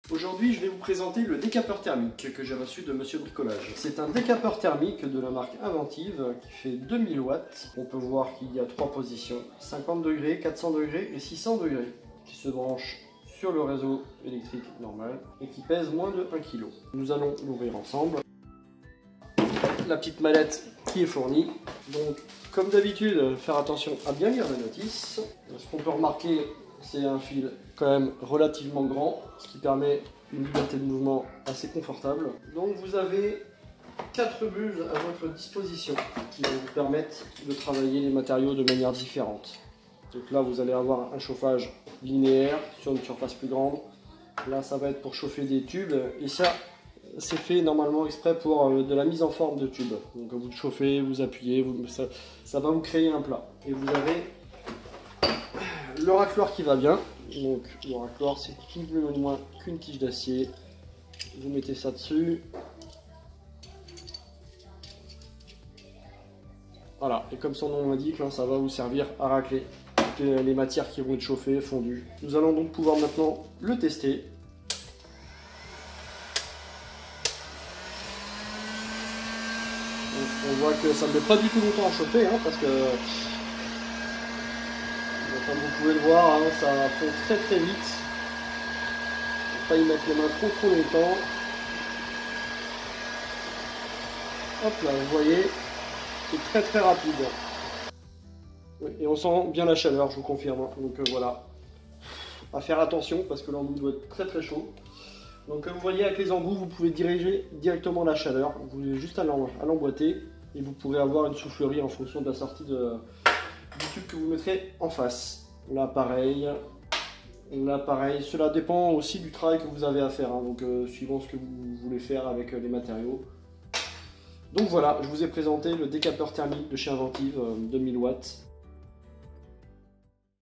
Aujourd'hui, je vais vous présenter le décapeur thermique que j'ai reçu de Monsieur Bricolage. C'est un décapeur thermique de la marque Inventive qui fait 2000 watts. On peut voir qu'il y a 3 positions, 50 degrés, 400 degrés et 600 degrés, qui se branchent sur le réseau électrique normal et qui pèse moins de 1 kg. Nous allons l'ouvrir ensemble. La petite mallette qui est fournie. Donc, comme d'habitude, faire attention à bien lire la notice. Ce qu'on peut remarquer, c'est un fil quand même relativement grand, ce qui permet une liberté de mouvement assez confortable. Donc vous avez 4 buses à votre disposition qui vont vous permettre de travailler les matériaux de manière différente. Donc là vous allez avoir un chauffage linéaire sur une surface plus grande. Là ça va être pour chauffer des tubes et ça c'est fait normalement exprès pour de la mise en forme de tubes. Donc vous chauffez, vous appuyez, ça va vous créer un plat. Et vous avez le racloir qui va bien. Donc le racloir c'est tout plus ou moins qu'une tige d'acier. Vous mettez ça dessus. Voilà, et comme son nom l'indique, ça va vous servir à racler toutes les matières qui vont être chauffées, fondues. Nous allons donc pouvoir maintenant le tester. Donc, on voit que ça ne met pas du tout longtemps à chauffer, parce que comme vous pouvez le voir, ça fond très très vite. Il ne faut pas y mettre les mains trop longtemps. Hop là, vous voyez, c'est très rapide. Oui, et on sent bien la chaleur, je vous confirme. Donc voilà, à faire attention parce que l'embout doit être très chaud. Donc comme vous voyez avec les embouts, vous pouvez diriger directement la chaleur. Vous avez juste à l'emboîter et vous pourrez avoir une soufflerie en fonction de la sortie du tube que vous mettrez en face. Là pareil, cela dépend aussi du travail que vous avez à faire, donc suivant ce que vous voulez faire avec les matériaux. Donc voilà, je vous ai présenté le décapeur thermique de chez Inventive 2000 watts.